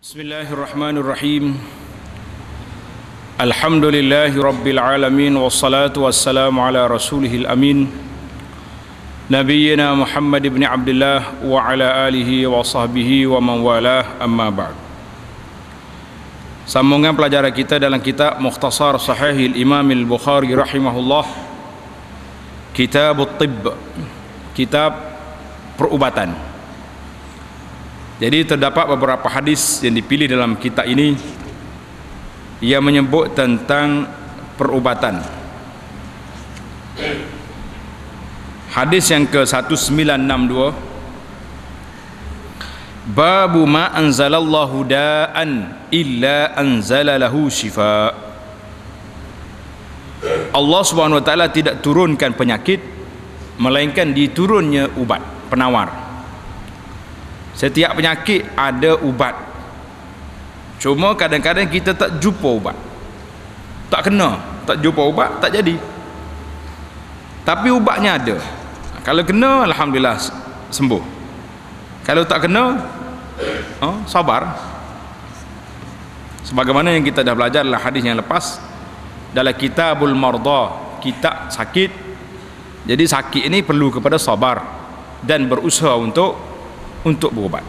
Bismillahirrahmanirrahim. Alhamdulillahi rabbil alamin, wassalatu wassalamu ala rasulihil amin, nabiyyina Muhammad ibn Abdullah wa ala alihi wa sahbihi wa man walah, amma ba'd. Sambungan pelajaran kita dalam kitab Mukhtasar Sahih Imam Al-Bukhari rahimahullah, Kitab At-Tibb, kitab perubatan. Jadi terdapat beberapa hadis yang dipilih dalam kitab ini yang menyebut tentang perubatan. Hadis yang ke-1962, Babu ma anzalallahu da'an illa anzalalahu shifa. Allah Subhanahu wa taala tidak turunkan penyakit melainkan diturunnya ubat, penawar. Setiap penyakit ada ubat. Cuma kadang-kadang kita tak jumpa ubat, tak kena, tak jumpa ubat, tak jadi. Tapi ubatnya ada. Kalau kena, alhamdulillah sembuh. Kalau tak kena, sabar. Sebagaimana yang kita dah belajar dalam hadis yang lepas, dalam Kitabul Marda, kitab sakit. Jadi sakit ini perlu kepada sabar dan berusaha untuk berubat.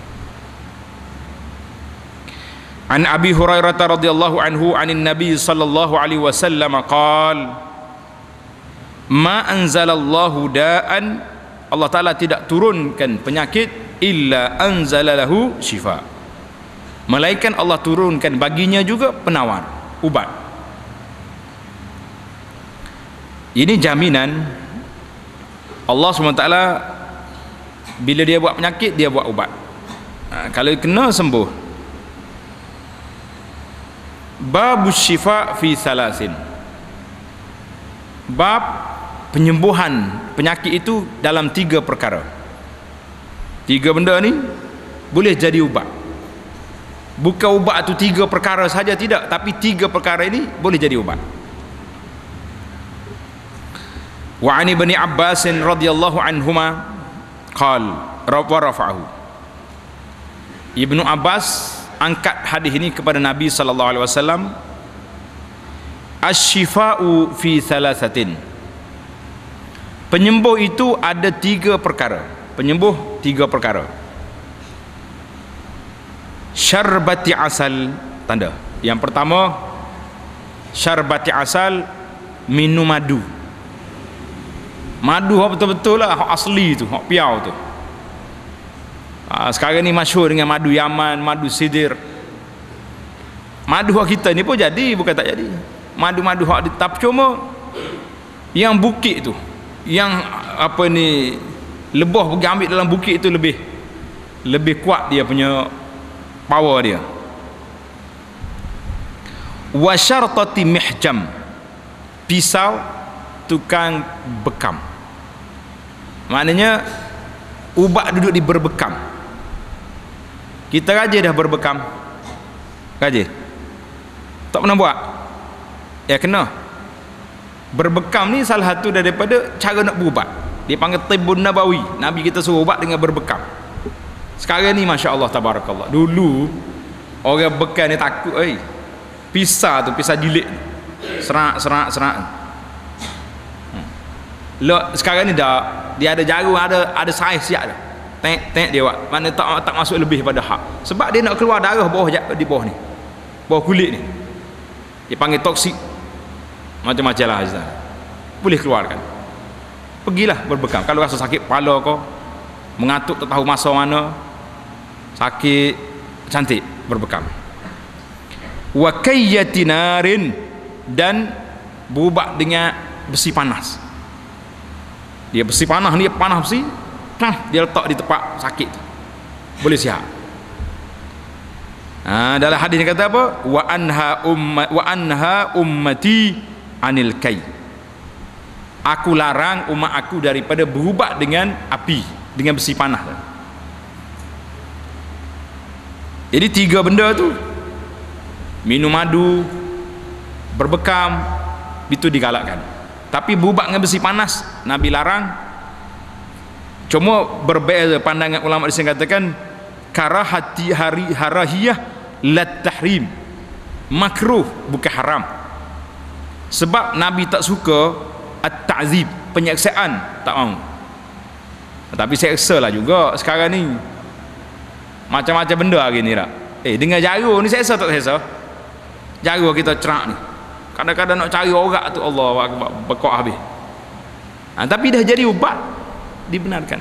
An Abi Hurairah radhiyallahu anhu anin Nabi sallallahu alaihi wasallam qaal, ma anzalallahu da'an, Allah Taala tidak turunkan penyakit illa anzalalahu shifa, melainkan Allah turunkan baginya juga penawar, ubat. Ini jaminan Allah SWT. Bila dia buat penyakit, dia buat ubat. Kalau kena, sembuh. Babus syifa fi salasin. Bab penyembuhan penyakit itu dalam 3 perkara. 3 benda ni boleh jadi ubat. Bukan ubat tu 3 perkara saja, tidak, tapi 3 perkara ini boleh jadi ubat. Wa ani Ibni Abbas radhiyallahu anhuma qal wa rafa'ahu. Ibnu Abbas angkat hadis ini kepada Nabi sallallahu alaihi wasallam. Asy-syifa'u fi thalathatin. Penyembuh itu ada 3 perkara. Penyembuh 3 perkara. Syarbati asal, tanda. Yang pertama, syarbati asal, minum madu. Madu betul-betul lah, asli tu, piau tu. Sekarang ni masyhur dengan madu Yaman, madu Sidir. Madu kita ni pun jadi, bukan tak jadi. Madu-madu tapi cuma yang bukit tu, yang apa ni, lebah pergi ambil dalam bukit itu lebih kuat dia punya power dia. Wa syartati mihjam, pisau tukang bekam. Maknanya ubat duduk di berbekam. Kita raja dah berbekam, raja tak pernah buat, ya kena. Berbekam ni salah satu daripada cara nak berubat. Dia panggil Tibbun Nabawi. Nabi kita suruh ubat dengan berbekam. Sekarang ni Masya Allah tabarakallah, dulu orang bekam ni takut, pisau tu, pisau jilid, serak. Sekarang ni dah, dia ada jarum, ada saiz siap dah. Tek dia buat. Mana tak masuk lebih pada hak. Sebab dia nak keluar darah di bawah ni, bawah kulit ni. Dia panggil toksik. Macam-macam lah Ustaz. Boleh keluarkan. Pergilah berbekam. Kalau rasa sakit kepala kau, mengatuk tak tahu masa mana, sakit, cantik, berbekam. Wa kayyatinarin, dan berubat dengan besi panas. Dia besi panas ni, panas besi, dia letak di tempat sakit tu, boleh sihat. Dalam hadis ni kata apa? Wa anha ummati anil kai. Aku larang umat aku daripada berubat dengan api, dengan besi panas. Jadi 3 benda tu, minum madu, berbekam, itu digalakkan. Tapi berubat dengan besi panas Nabi larang. Cuma berbeza pandangan ulama di sini katakan karahati harahiyah lat tahrim, makruh bukan haram. Sebab Nabi tak suka at-ta'zib, penyiksaan, tak mau. Tapi seksa lah juga sekarang ni, macam-macam benda hari ni tak. Dengan jarum ni seksa tak seksa? Jarum kita cerak ni kadang-kadang nak cari orang tu, Allah Akbar, bekok habis. Tapi dah jadi ubat, dibenarkan.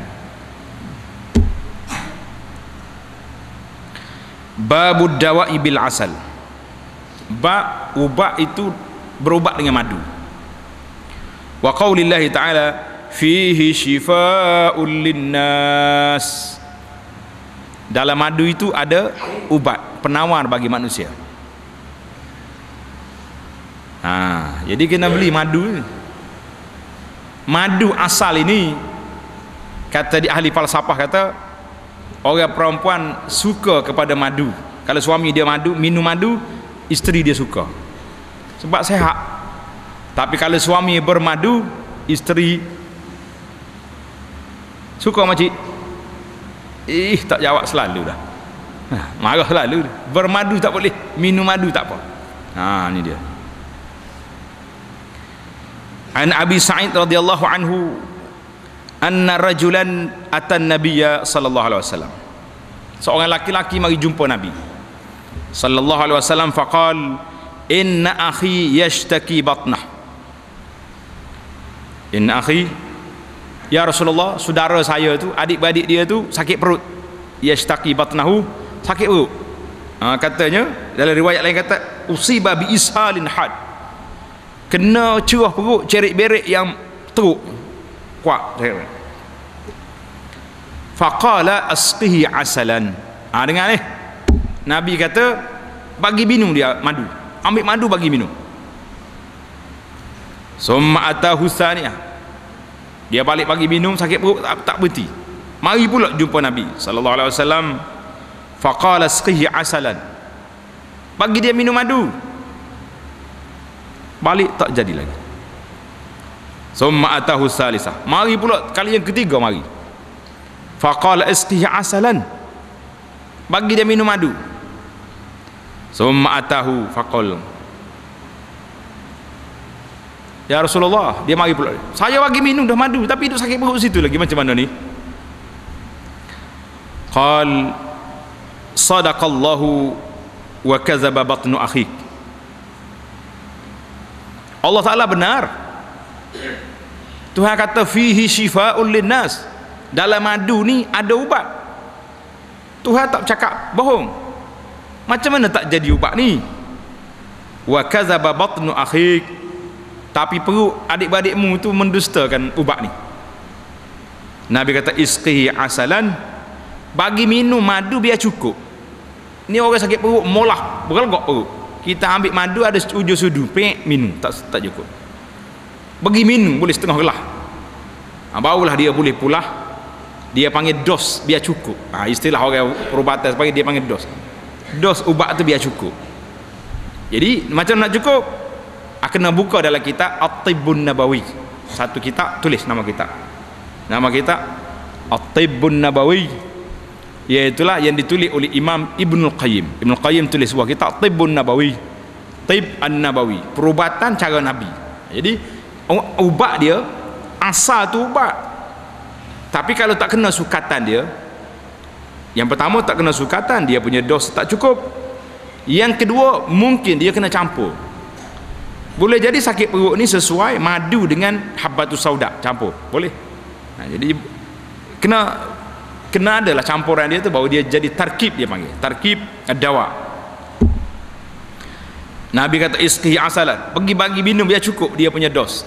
Babud dawa'i bil asal, bab ubat itu berubat dengan madu. Wa qaulillahi ta'ala fihi shifa'un linnas, dalam madu itu ada ubat, penawar bagi manusia. Jadi kena beli madu. Madu asal ini, kata di ahli falsafah, kata orang perempuan suka kepada madu. Kalau suami dia madu, minum madu, isteri dia suka sebab sehat. Tapi kalau suami bermadu, isteri suka makcik, tak jawab selalu dah, marah selalu. Bermadu tak boleh, minum madu tak apa. Ni dia. An Abi Sa'id radhiyallahu anhu anna rajulan atan nabiyya sallallahu alaihi wasallam, seorang laki-laki mari jumpa Nabi sallallahu alaihi wasallam, faqal inna akhi yashtaki batnah. Inna akhi, ya Rasulullah, saudara saya tu, adik-beradik dia tu sakit perut. Yashtaki batnahu, sakit perut. Katanya dalam riwayat lain kata usiba bi ishalin had, kena cerah perut, cerik-berik yang teruk kuat. Faqala asqihi asalan. Dengar ni, Nabi kata bagi minum dia madu, ambil madu bagi minum. Summa atahu thaniyah, dia balik bagi minum, sakit perut tak berhenti. Mari pula jumpa Nabi sallallahu alaihi wasallam, faqala asqihi asalan, bagi dia minum madu. Balik tak jadi lagi. Summa atahu thalithah, mari pula kali yang ketiga mari. Faqala asqihi asalan, bagi dia minum madu. Summa atahu faqal, ya Rasulullah, dia mari pula, saya bagi minum dah madu tapi duk sakit perut situ lagi, macam mana ni? Qal sadaqallahu wa kadzaba batnu akhik, Allah Ta'ala benar. Tuhan kata fihi shifa'un linnas, dalam madu ni ada ubat. Tuhan tak cakap bohong. Macam mana tak jadi ubat ni? Wa kadzaba batnu akhik, tapi perut adik-beradikmu tu mendustakan ubat ni. Nabi kata isqihi asalan, bagi minum madu biar cukup. Ni orang sakit perut molah, berlegak perut, kita ambil madu ada ujung sudu, pek minum, tak cukup. Bagi minum boleh setengah gelas, barulah dia boleh pulah. Dia panggil dos biar cukup. Istilah orang perubatan panggil, dia panggil dos. Dos ubat tu biar cukup. Jadi macam nak cukup, kena buka dalam kitab At-Tibbun Nabawi. Satu kitab, tulis nama kitab. Nama kitab At-Tibbun Nabawi, iaitulah yang ditulis oleh Imam Ibnul Qayyim. Ibnul Qayyim tulis sebuah kitab Tibbun Nabawi, Tibb an-Nabawi, perubatan cara Nabi. Jadi ubat dia asal tu ubat, tapi kalau tak kena sukatan dia, yang pertama tak kena sukatan, dia punya dos tak cukup. Yang kedua mungkin dia kena campur. Boleh jadi sakit perut ni sesuai madu dengan habbatus sauda, campur boleh. Jadi kena adalah campuran dia tu, baru dia jadi tarkib, dia panggil tarkib dawa. Nabi kata isqihi asalan, bagi minum biar cukup dia punya dos.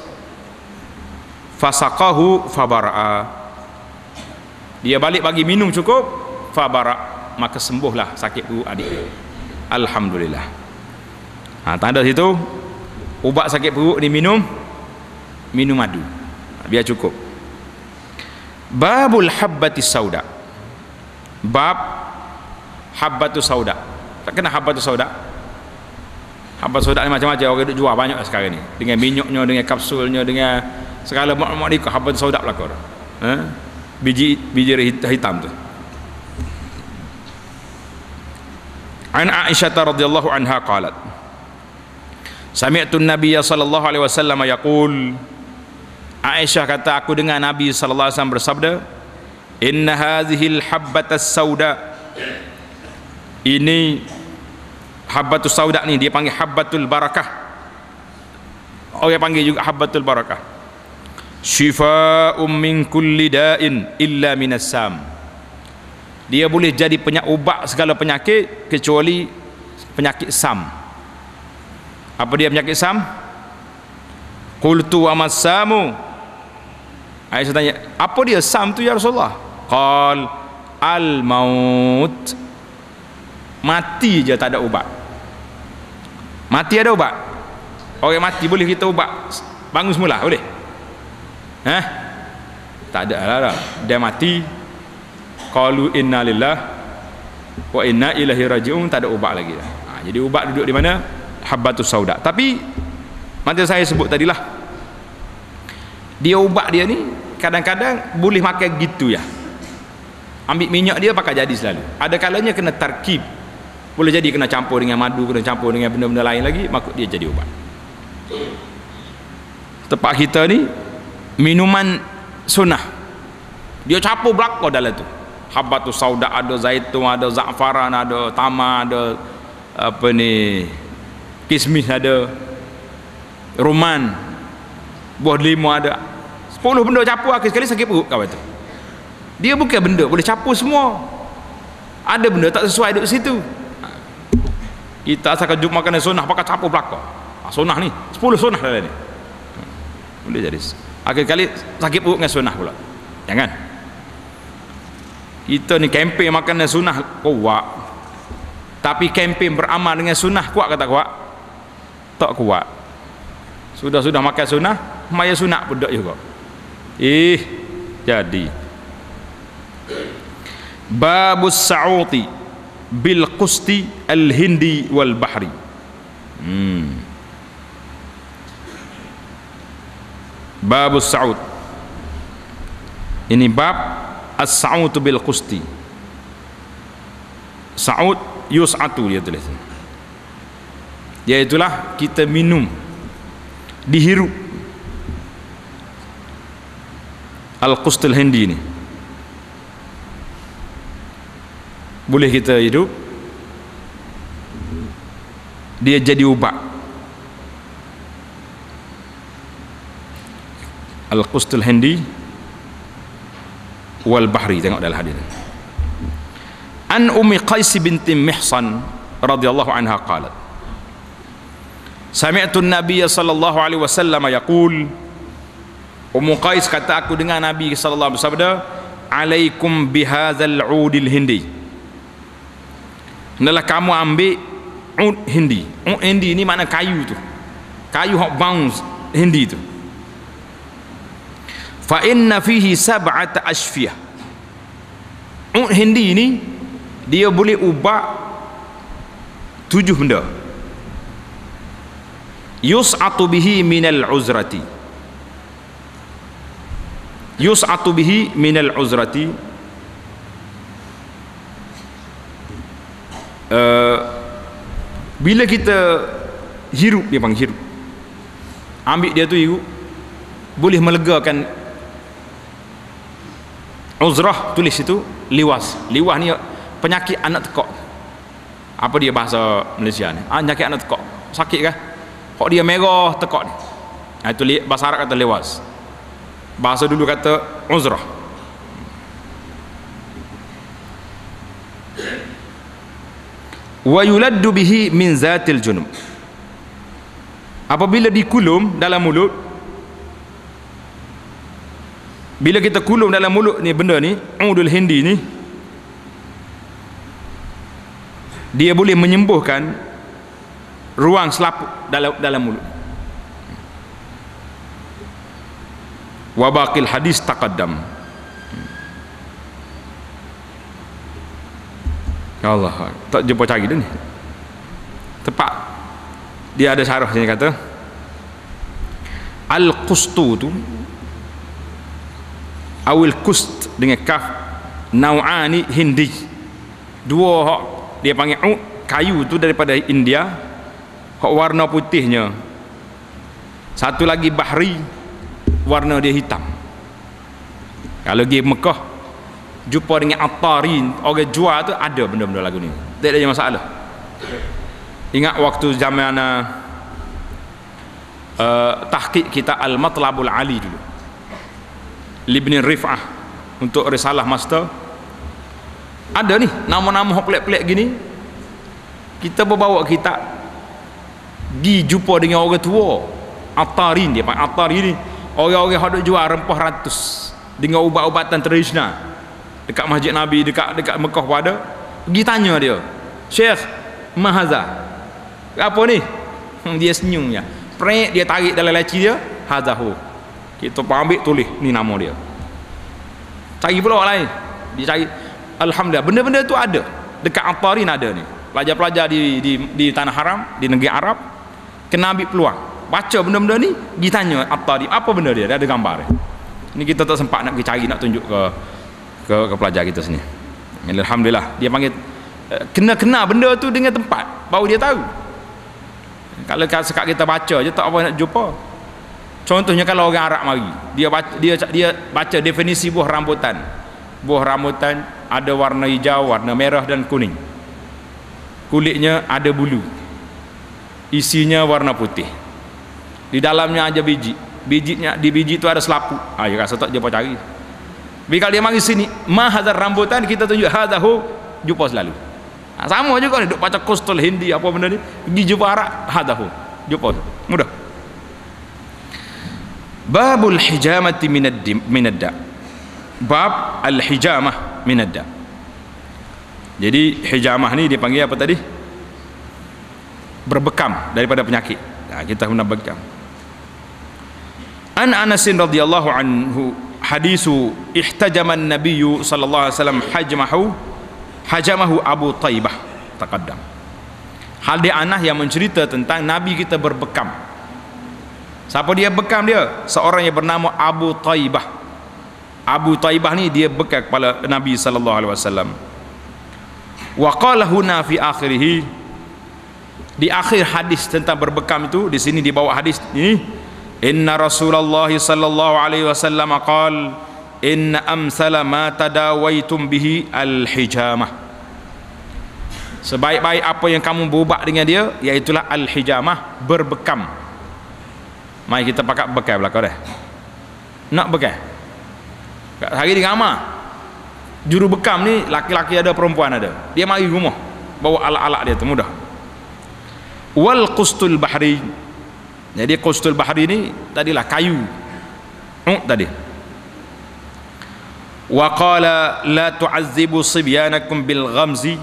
Fasaqahu fabara'a, dia balik bagi minum cukup, fabara', maka sembuhlah sakit perut adik. Alhamdulillah. Tanda situ ubat sakit perut ni minum madu biar cukup. Babul habbatis sauda, bab habbatus sauda. Tak kena habbatus sauda. Habbatus sauda ni macam-macam orang duk jual banyak sekarang ni, dengan minyaknya, dengan kapsulnya, dengan segala mak-mak ni. Habbatus sauda belaka. Biji hitam tu. An Aisyah radhiyallahu anha qalat sami'tu an-nabiy sallallahu alaihi wasallam yaqul, Aisyah kata aku dengar Nabi sallallahu alaihi wasallam bersabda, inna hadhil habbatas sauda, ini habbatus sauda ni dia panggil habbatul barakah, orang panggil juga habbatul barakah, syifa'un min kulli da'in illa minas sam, dia boleh jadi ubat segala penyakit kecuali penyakit sam. Apa dia penyakit sam? Qultu wa masamu, Aisyah tanya, apa dia sam tu ya Rasulullah? Qal al maut, mati je tak ada ubat. Mati ada ubat? Orang mati boleh kita ubat bangun semula boleh? Tak ada lah. Dia mati, qalu inna lillah wa inna ilaihi raji'un, tak ada ubat lagi. Jadi ubat duduk di mana? Habbatus sauda. Tapi macam saya sebut tadilah, dia ubat dia ni kadang-kadang boleh makan gitu ya, ambil minyak dia pakai jadi selalu. Ada kalanya kena tarkib, boleh jadi kena campur dengan madu, kena campur dengan benda-benda lain lagi, maka dia jadi ubat. Tempat kita ni minuman sunnah, dia campur belaka dalam tu. Habbatus sauda, ada zaitun, ada za'faran, ada tamar, ada apa ni, kismis, ada roman, buah limau, ada 10 benda campur, akhir sekali sakit perut kawan tu. Dia bukan benda boleh campur semua, ada benda tak sesuai duduk situ. Kita asalkan jumpa makanan sunnah pakai campur belaka. Sunnah ni 10 sunnah dalam ni, boleh jadi akhir kali sakit perut dengan sunnah pula. Jangan. Kita ni kempen makanan sunnah kuat, tapi kempen beramal dengan sunnah kuat kata kuat? Tak kuat. Sudah makan sunnah, maya sunat pun tak juga. Jadi babus sa'uti bil qusti al hindi wal bahri. Babus sa'ud, ini bab as-sa'ud bil qusti. Sa'ud yus'atu dia tulis, iaitulah kita minum, dihirup al-qustul hindi ni, boleh kita hidup, dia jadi ubat. Al-qustul hindi wal bahri, tengok dalam hadis. An Ummi Qais binti Mihsan radhiyallahu anha qalat, sami'tu an-nabiy sallallahu alaihi wasallam yaqul, Ummu Qais kata aku dengar Nabi sallallahu alaihi wasallam bersabda, alaikum bihadzal udil hindi, hendaklah kamu ambil ud hindi. Ud hindi ni makna kayu tu, kayu hok bounce hindi tu. Fa inna fihi sab'ata ashfiyah, ud hindi ni dia boleh ubah 7 benda. Yus'atu bihi minal uzrati, yus'atu bihi minal uzrati, bila kita hirup, dia panggil hirup, ambil dia tu hirup, boleh melegakan uzrah, tulis itu liwas. Liwas ni penyakit anak tekak. Apa dia bahasa Malaysia ni? Penyakit anak tekak, sakit kah? Kok dia merah tekak ni, itu bahasa Arab kata liwas, bahasa dulu kata uzrah. Wa yuladdu bihi min zatil junub, apabila dikulum dalam mulut, bila kita kulum dalam mulut ni benda ni, udul hindi ni, dia boleh menyembuhkan ruang selaput dalam mulut. Wa baqil hadis taqaddam. Allah, tak jumpa cari dah ni. Tepat. Dia ada syarah sini kata, al-qustu tu, awil kust dengan kaf, nau'ani hindi, dua hak dia panggil kayu tu daripada India, hak warna putihnya. Satu lagi bahri, warna dia hitam. Kalau pergi Mekah jumpa dengan atarin, orang jual tu ada benda-benda lagu ni, tak ada masalah. Ingat waktu zaman tahqiq kita Al-Matlabul Ali dulu, Ibn Rif'ah, untuk risalah master, ada ni nama-nama pelik-pelik gini. Kita berbawa kitab pergi jumpa dengan orang tua atarin, dia panggil atarin ni, orang-orang yang duk jual rempah ratus dengan ubat-ubatan tradisional dekat Masjid Nabi, dekat Mekah pun ada. Pergi tanya dia, Syekh mahaza, apa ni? Dia senyum ya, prek dia tarik dalam laci dia, hazahu. Kita pun ambil tulis ni nama dia. Cari pula lain, dia cari. Alhamdulillah benda-benda tu ada dekat Atarin, ada ni. Pelajar-pelajar di tanah haram, di negeri Arab kena ambil peluang baca benda-benda ni, pergi tanya Atarin apa benda dia, ada gambar dia. Ni kita tak sempat nak pergi cari, nak tunjuk ke pelajar kita sini. Alhamdulillah dia panggil kena benda tu dengan tempat baru dia tahu. Kalau sekat kita baca je tak apa nak jumpa. Contohnya kalau orang Arab mari, dia baca definisi buah rambutan. Buah rambutan ada warna hijau, warna merah dan kuning. Kulitnya ada bulu. Isinya warna putih. Di dalamnya ada biji. Di biji tu ada selaput. Ya rasa tak jumpa cari. Tapi kalau dia mari sini, mahazar rambutan, kita tunjuk hadahu, jumpa selalu. Sama juga ni, duk baca Qustul Hindi apa benda ni, pergi jumpa Arab, hadahu, jumpa tu. Mudah. Babul hijamati minadda. Bab al-hijamah minadda. Jadi hijamah ni dipanggil apa tadi? Berbekam daripada penyakit. Kita guna bekam. An Anas radhiyallahu anhu hadisu ihtajaman nabiyyu sallallahu alaihi wasallam hajamahu Abu Taibah taqaddam. Hal dia Anas yang mencerita tentang Nabi kita berbekam. Siapa dia bekam dia? Seorang yang bernama Abu Taibah. Abu Taibah ni dia bekam kepala Nabi sallallahu alaihi wasallam. Wa qala huna fi akhirih, di akhir hadis tentang berbekam itu, di sini dibawa hadis ini, inna Rasulullah sallallahu alaihi wasallam qala inna amsala ma tadawaitum bihi al-hijamah. Sebaik-baik apa yang kamu berubat dengan dia, iaitulah al-hijamah, berbekam. Mari kita pakai bekam belakang dah. Nak bekam hari di kamar, juru bekam ni laki-laki ada, perempuan ada. Dia mari rumah bawa alat-alat dia tu, mudah. Wal qustul bahri, jadi qustul bahri ni tadilah kayu tadi. Wa qala la tu'azzibu sibyanakum bil ghamzi,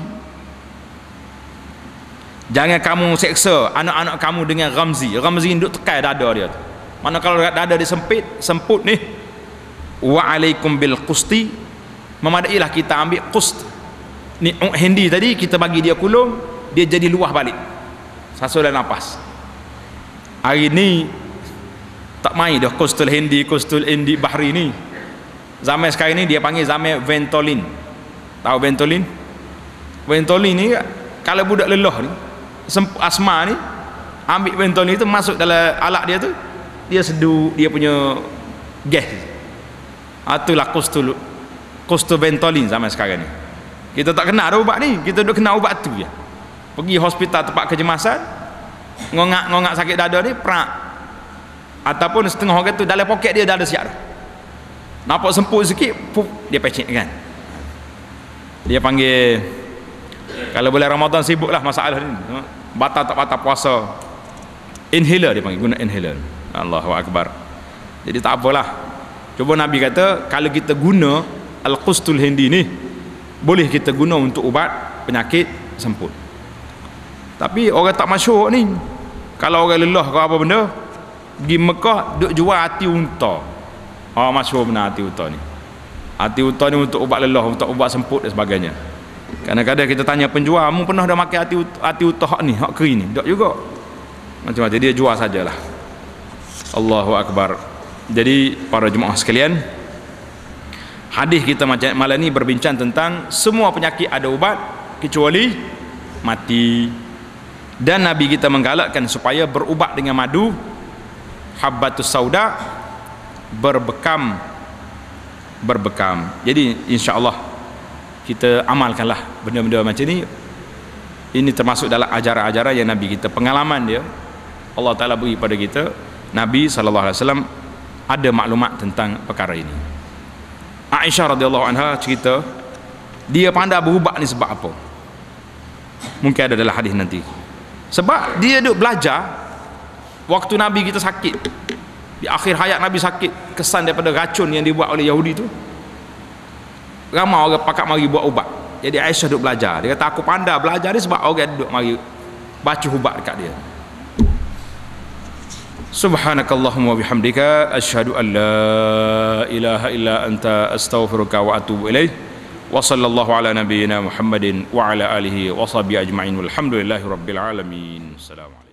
jangan kamu seksa anak-anak kamu dengan ghamzi. Ghamzi duk tekai dada dia tu, mana kalau dada dia semput ni. Wa alaikum bil qusti, memadailah kita ambil qust ni hindi tadi, kita bagi dia kulung, dia jadi luah balik sasaran nafas. Hari ni tak main dah qustul hindi bahri ni. Zaman sekarang ni dia panggil zaman Ventolin. Tahu Ventolin? Ventolin ni kalau budak lelah ni, asma ni, ambil Ventolin tu masuk dalam alat dia tu, dia seduh dia punya gas. Itulah qustul Ventolin zaman sekarang ni. Kita tak kenal dah ubat ni, kita duk kenal ubat tu je. Pergi hospital tempat kecemasan, ngongak sakit dada ni, perak. Ataupun setengah orang tu dalam poket dia dah ada siap dah. Nampak semput sikit, pup, dia pecik kan. Dia panggil, kalau bulan Ramadan sibuk lah masalah ni, batal tak batal puasa, inhaler dia panggil, guna inhaler. Allahu Akbar. Jadi tak apalah. Cuba Nabi kata kalau kita guna al-qustul hindi ni, boleh kita guna untuk ubat penyakit semput. Tapi orang tak masyhur ni, kalau orang lelah ke apa benda, pergi Mekah duk jual hati unta. Masyhur benar hati unta ni. Hati unta ni untuk ubat lelah, untuk ubat semput dan sebagainya. Kadang-kadang kita tanya penjual, "Mu pernah dah makan hati unta hak ni, hak kering ni?" Tak juga. Macam-macam dia jual sajalah. Allahu Akbar. Jadi para jemaah sekalian, hadis kita malam ni berbincang tentang semua penyakit ada ubat kecuali mati. Dan Nabi kita menggalakkan supaya berubat dengan madu habbatus sauda, berbekam. Jadi insya-Allah kita amalkanlah benda-benda macam ni. Ini termasuk dalam ajaran-ajaran yang Nabi kita, pengalaman dia Allah Ta'ala beri pada kita. Nabi SAW ada maklumat tentang perkara ini. Aisyah radhiyallahu anha cerita dia pandai berubat ni sebab apa? Mungkin ada dalam hadis nanti. Sebab dia duk belajar waktu Nabi kita sakit, di akhir hayat Nabi sakit, kesan daripada racun yang dibuat oleh Yahudi tu, ramai orang pakat mari buat ubat. Jadi Aisyah duk belajar. Dia kata aku pandai belajar ni sebab orang duk mari baca ubat dekat dia. Subhanakallahumma bihamdika asyhadu an la ilaha illa anta astaghfiruka wa atubu ilaik. Wa sallallahu ala nabiyyina Muhammadin wa ala alihi wa sahbihi ajma'in walhamdulillahi rabbil alamin. Assalamualaikum.